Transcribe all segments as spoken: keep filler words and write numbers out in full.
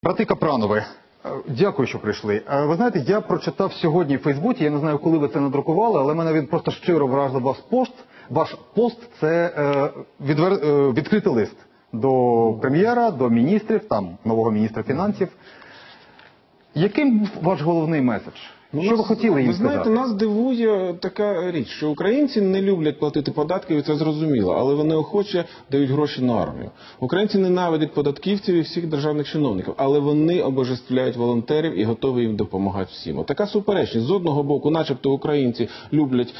Брати Капранови, дякую, що прийшли. Ви знаєте, я прочитав сьогодні в Фейсбуці, я не знаю, коли ви це надрукували, але мене він просто щиро вразив ваш пост. Ваш пост – це відвер... відкритий лист до прем'єра, до міністрів, там, нового міністра фінансів. Яким був ваш головний меседж? Ну, що ви хотіли їм сказати? Ви знаєте, нас дивує така річ, що українці не люблять платити податки, і це зрозуміло, але вони охоче дають гроші на армію. Українці ненавидять податківців і всіх державних чиновників, але вони обожествляють волонтерів і готові їм допомагати всім. От така суперечність. З одного боку, начебто українці люблять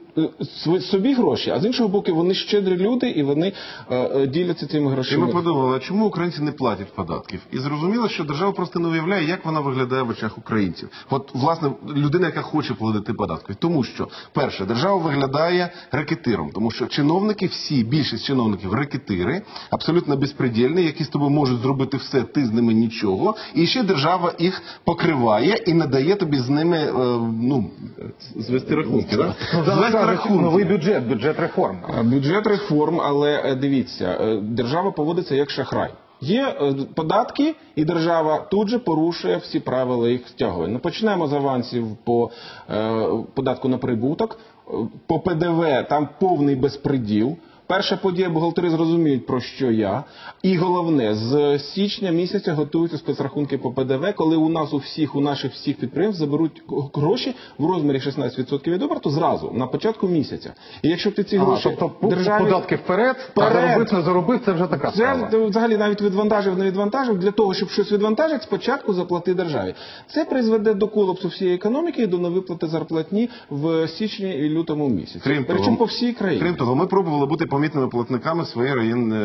собі гроші, а з іншого боку, вони щедрі люди і вони е, діляться цими грошима. І ми подумали, а чому українці не платять податків? І зрозуміло, що держава просто не уявляє, як вона виглядає в очах українців. От, власне, людина, яка хоче платити податки. Тому що, перше, держава виглядає рекетиром, тому що чиновники, всі, більшість чиновників рекетири, абсолютно безпредельні, які з тобою можуть зробити все, ти з ними нічого, і ще держава їх покриває і надає тобі з ними, е, ну, звести рахунки, так? Звести рахунки. Новий бюджет, бюджет реформ. Бюджет реформ, але дивіться, держава поводиться як шахрай. Є податки, і держава тут же порушує всі правила їх стягування. Ну, почнемо з авансів по е, податку на прибуток, по Пе Де Ве там повний безпреділ. Перша подія, бухгалтери зрозуміють, про що я. І головне, з січня місяця готуються спецрахунки по Пе Де Ве, коли у нас у всіх, у наших всіх підприємств заберуть гроші в розмірі шістнадцять відсотків від оборту зразу, на початку місяця. І якщо ти ці гроші... А, тобто державі... податки вперед, вперед, а заробив, не заробив, це вже така справа. Це взагалі навіть відвантажив, не відвантажив, для того, щоб щось відвантажити, спочатку заплати державі. Це призведе до колапсу всієї економіки і до невиплати зарплатні в січні і лютому місяці. Крім Причому того, по всій країні. Крім того, ми пробували бути помітними платниками своєї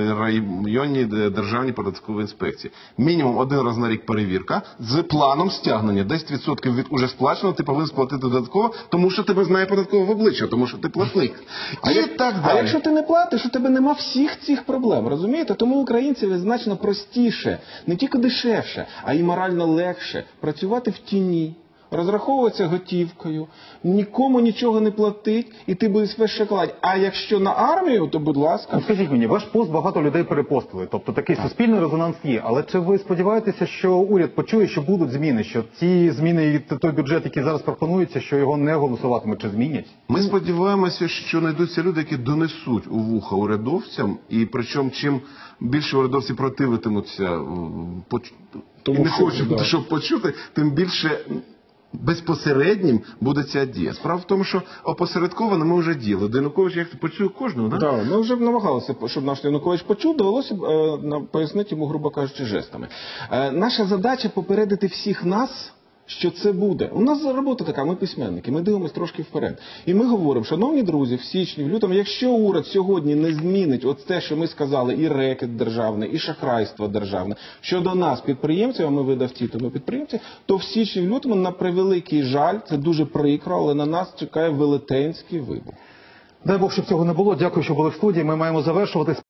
районній державній податкової інспекції. Мінімум один раз на рік перевірка з планом стягнення. десять відсотків від уже сплачено ти повинен сплатити додатково, тому що тебе знає податкове в обличчя, тому що ти платник. А, і як, так далі. А якщо ти не платиш, у тебе нема всіх цих проблем, розумієте? Тому українцеві значно простіше, не тільки дешевше, а й морально легше працювати в тіні, розраховуватися готівкою, нікому нічого не платить, і ти будеш весь шоколад. А якщо на армію, то будь ласка. Ну, скажіть мені, ваш пост багато людей перепостили, тобто такий суспільний резонанс є, але чи ви сподіваєтеся, що уряд почує, що будуть зміни, що ці зміни і той бюджет, який зараз пропонується, що його не голосуватимуть, чи змінять? Ми сподіваємося, що знайдуться люди, які донесуть у вуха урядовцям, і причому чим більше урядовці противитимуться і не хочуть, щоб почути, тим більше безпосереднім буде ця дія. Справа в тому, що опосередковано ми вже діяли. Янукович як почує кожного, так? Так, ми вже намагалися, щоб наш Янукович почув, довелося б е, пояснити йому, грубо кажучи, жестами. Е, наша задача попередити всіх нас, що це буде. У нас робота така, ми письменники, ми дивимося трошки вперед. І ми говоримо, шановні друзі, в січні, в лютому, якщо уряд сьогодні не змінить от те, що ми сказали, і рекет державний, і шахрайство державне, щодо нас, підприємців, а ми видавці, то ми підприємці, то в січні, в лютому, на превеликий жаль, це дуже прикро, але на нас чекає велетенський вибух. Дай Бог, щоб цього не було. Дякую, що були в студії. Ми маємо завершувати.